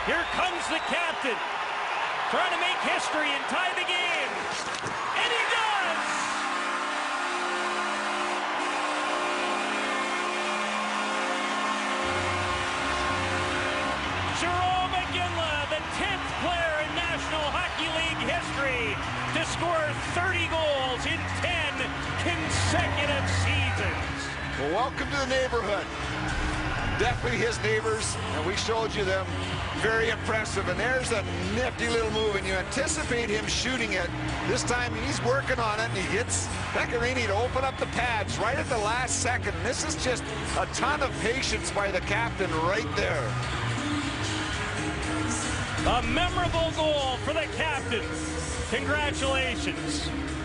Here comes the captain, trying to make history and tie the game. And he does! Jarome Iginla, the 10th player in National Hockey League history to score 30 goals in 10 consecutive seasons. Well, welcome to the neighborhood. Definitely his neighbors, and we showed you them. Very impressive, and there's a nifty little move, and you anticipate him shooting it. This time he's working on it, and he gets Pecorini to open up the pads right at the last second. This is just a ton of patience by the captain right there. A memorable goal for the captain. Congratulations.